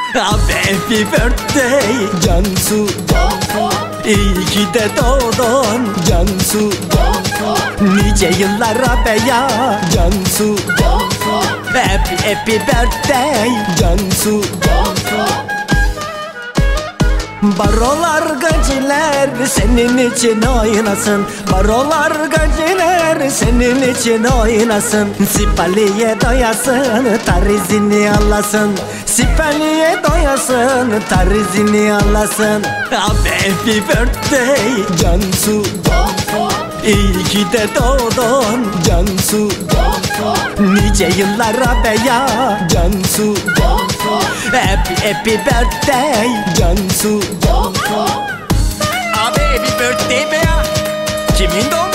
Happy birthday Cansu, İyi ki de doğdun Cansu, nice yıllara be ya Cansu, happy birthday Cansu. Barolar gaciler senin için oynasın, barolar gaciler senin için oynasın. Sipaliye doyasın, tarizini alasın, sipaliye doyasın, tarizini alasın. Happy birthday Cansu, İyi ki de doğdun Cansu, nice yıllara be ya Cansu, happy birthday Cansu. Abi happy birthday be ya. Kimin doğum